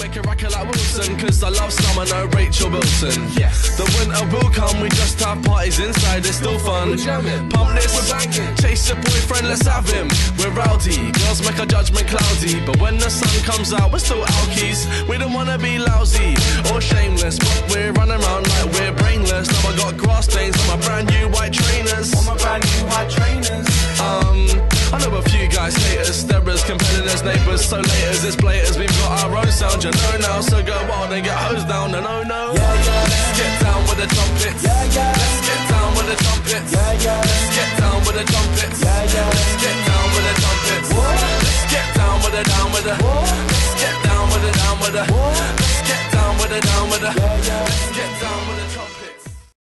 make a racket like Wilson, cause I love summer, no Rachel Wilson. Yes. The winter will come, we just have parties inside, it's still fun. We're jamming, pump this, we're banging. Chase your boyfriend, let's have him. We're rowdy, girls make our judgment cloudy, but when the sun comes out, we're still alkies. We don't wanna be lousy or shameless, but we're running around like we're brainless. Now I got grass stains on my brand new white trainers. On my brand new white trainers. I know a few guys hate us, starers, competitors, neighbours, so laters, it's blaters, we've got our own sound, you know now, so go wild and get hosed down, no, no. Let's get down with the trumpets. Let's get down with the trumpets. Let's get down with the trumpets. Let's get down with the trumpets. Let's get down with the Let's get down with the Let's get down with the Let's get down with the